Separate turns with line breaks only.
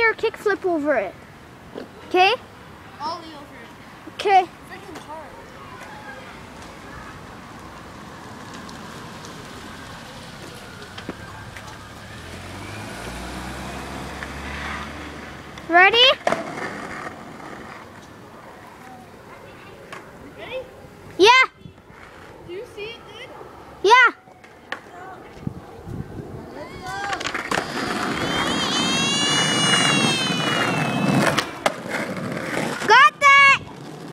or kickflip over it. Okay?
Ollie over it.
Okay.
Freaking hard.
Ready?